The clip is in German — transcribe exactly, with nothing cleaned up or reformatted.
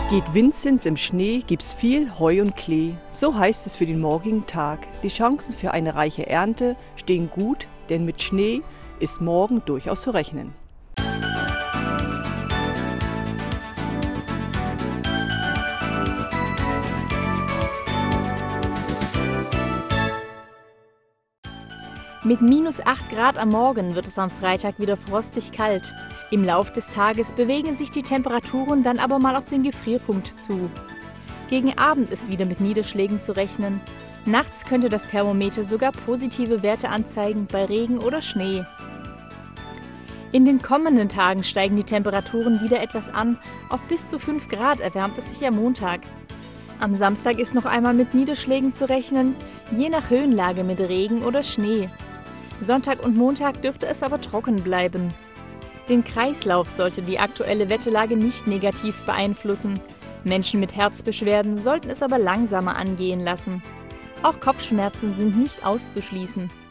Geht Vinzenz im Schnee, gibt's viel Heu und Klee. So heißt es für den morgigen Tag. Die Chancen für eine reiche Ernte stehen gut, denn mit Schnee ist morgen durchaus zu rechnen. Mit minus acht Grad am Morgen wird es am Freitag wieder frostig kalt. Im Lauf des Tages bewegen sich die Temperaturen dann aber mal auf den Gefrierpunkt zu. Gegen Abend ist wieder mit Niederschlägen zu rechnen. Nachts könnte das Thermometer sogar positive Werte anzeigen bei Regen oder Schnee. In den kommenden Tagen steigen die Temperaturen wieder etwas an. Auf bis zu fünf Grad erwärmt es sich am Montag. Am Samstag ist noch einmal mit Niederschlägen zu rechnen, je nach Höhenlage mit Regen oder Schnee. Sonntag und Montag dürfte es aber trocken bleiben. Den Kreislauf sollte die aktuelle Wetterlage nicht negativ beeinflussen. Menschen mit Herzbeschwerden sollten es aber langsamer angehen lassen. Auch Kopfschmerzen sind nicht auszuschließen.